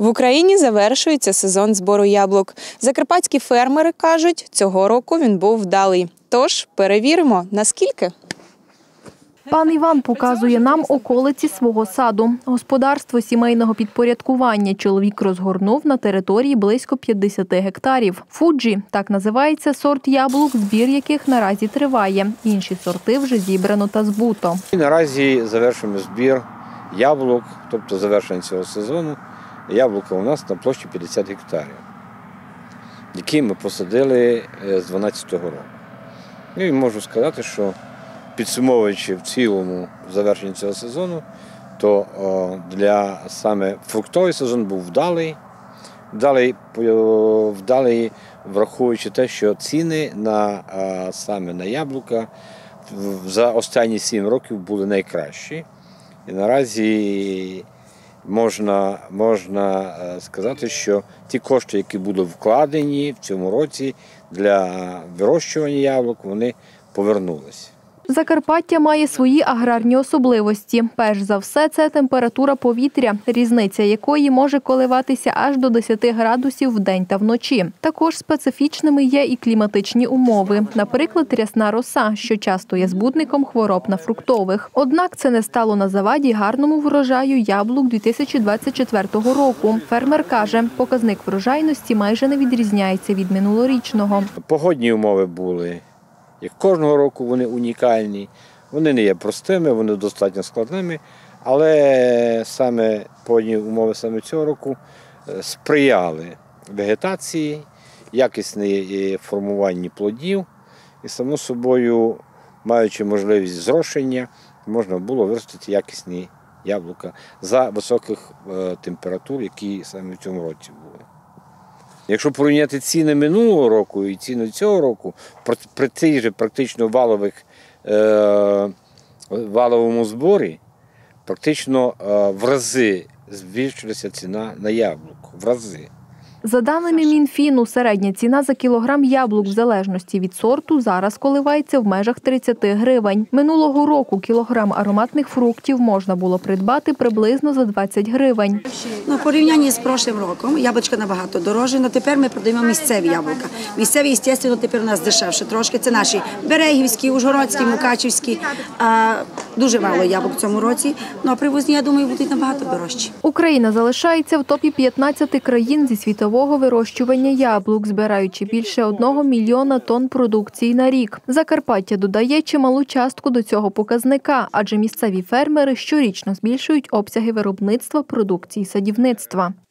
В Україні завершується сезон збору яблук. Закарпатські фермери кажуть, цього року він був вдалий. Тож перевіримо, наскільки. Пан Іван показує нам околиці свого саду. Господарство сімейного підпорядкування чоловік розгорнув на території близько 50 гектарів. Фуджі – так називається сорт яблук, збір яких наразі триває. Інші сорти вже зібрано та збуто. Наразі завершуємо збір яблук, тобто завершення цього сезону. Яблука у нас на площі 50 гектарів, які ми посадили з 2012 року. І можу сказати, що підсумовуючи в цілому завершення цього сезону, то для саме фруктовий сезон був вдалий, враховуючи те, що ціни саме на яблука за останні 7 років були найкращі. І наразі можна сказати, що ті кошти, які були вкладені в цьому році для вирощування яблук, вони повернулися. Закарпаття має свої аграрні особливості. Перш за все, це температура повітря, різниця якої може коливатися аж до 10 градусів вдень та вночі. Також специфічними є і кліматичні умови. Наприклад, рясна роса, що часто є збудником хвороб на фруктових. Однак це не стало на заваді гарному врожаю яблук 2024 року. Фермер каже, показник врожайності майже не відрізняється від минулорічного. Погодні умови були. Як кожного року вони унікальні, вони не є простими, вони достатньо складними, але саме погодні умови саме цього року сприяли вегетації, якісне формуванню плодів і, само собою, маючи можливість зрошення, можна було виростити якісні яблука за високих температур, які саме в цьому році були. Якщо порівняти ціни минулого року і ціни цього року, при цій же практично валовому зборі, практично в рази збільшилася ціна на яблуко. В рази. За даними Мінфіну, середня ціна за кілограм яблук в залежності від сорту зараз коливається в межах 30 гривень. Минулого року кілограм ароматних фруктів можна було придбати приблизно за 20 гривень. В порівнянні з прошлим роком яблучка набагато дорожчі, але тепер ми продаємо місцеві яблука. Місцеві, звісно, тепер у нас дешевше трошки. Це наші берегівські, ужгородські, мукачівські. Дуже мало яблук в цьому році, а привозні, я думаю, будуть набагато дорожчі. Україна залишається в топі 15 країн зі світового вирощування яблук, збираючи більше 1 мільйона тонн продукції на рік. Закарпаття додає чималу частку до цього показника, адже місцеві фермери щорічно збільшують обсяги виробництва продукції садівництва.